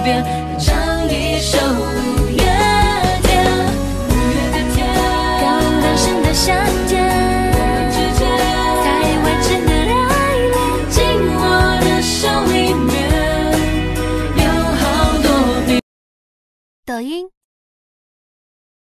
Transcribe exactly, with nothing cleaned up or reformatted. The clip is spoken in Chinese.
边，唱一首五月天。五月的天，刚诞生的夏天，才完成的爱恋，紧握的手里面有好多笔。 抖音。